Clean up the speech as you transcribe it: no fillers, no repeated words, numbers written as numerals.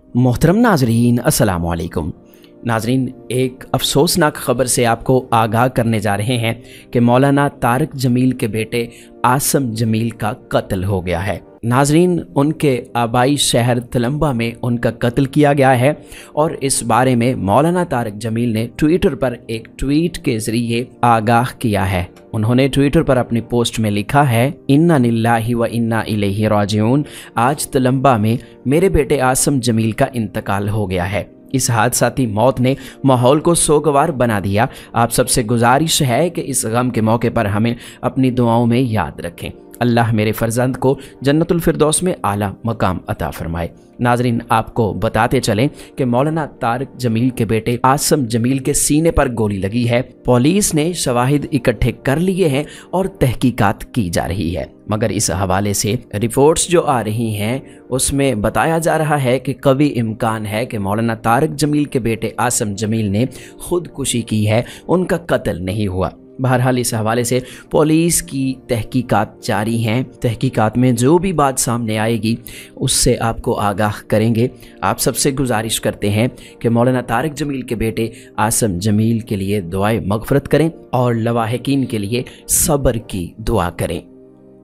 मोहतरम नाजरीन, अस्सलाम वालेकुम। नाजरीन, एक अफसोसनाक ख़बर से आपको आगाह करने जा रहे हैं कि मौलाना तारिक जमील के बेटे आसम जमील का कत्ल हो गया है। नाजरीन, उनके आबाई शहर तलंबा में उनका कत्ल किया गया है और इस बारे में मौलाना तारिक जमील ने ट्विटर पर एक ट्वीट के ज़रिए आगाह किया है। उन्होंने ट्विटर पर अपनी पोस्ट में लिखा है, इन्ना लिल्लाहि व इन्ना इलैहि राजिऊन। आज तलंबा में मेरे बेटे आसम जमील का इंतकाल हो गया है। इस हादसाती मौत ने माहौल को सोगवार बना दिया। आप सबसे गुजारिश है कि इस गम के मौके पर हमें अपनी दुआओं में याद रखें। अल्लाह मेरे फर्जंद को जन्नतुल फिरदौस में आला मकाम अता फरमाए। नाजरीन, आपको बताते चलें कि मौलाना तारिक जमील के बेटे आसम जमील के सीने पर गोली लगी है। पुलिस ने शवाहिद इकट्ठे कर लिए हैं और तहकीकात की जा रही है, मगर इस हवाले से रिपोर्ट्स जो आ रही हैं उसमें बताया जा रहा है कि कभी इम्कान है कि मौलाना तारिक जमील के बेटे आसम जमील ने खुदकुशी की है, उनका कत्ल नहीं हुआ। बहरहाल इस हवाले से पुलिस की तहकीकात जारी हैं। तहकीकात में जो भी बात सामने आएगी उससे आपको आगाह करेंगे। आप सबसे गुजारिश करते हैं कि मौलाना तारिक जमील के बेटे आसम जमील के लिए दुआए मगफरत करें और लवाहिकीन के लिए सब्र की दुआ करें।